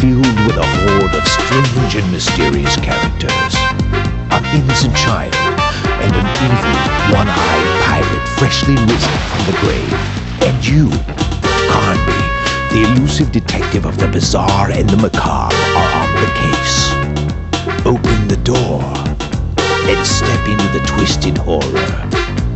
filled with a horde of strange and mysterious characters. An innocent child and an evil, one-eyed pirate freshly risen from the grave. And you, Carnby, the elusive detective of the bizarre and the macabre, are on the case. Open the door and step into the twisted horror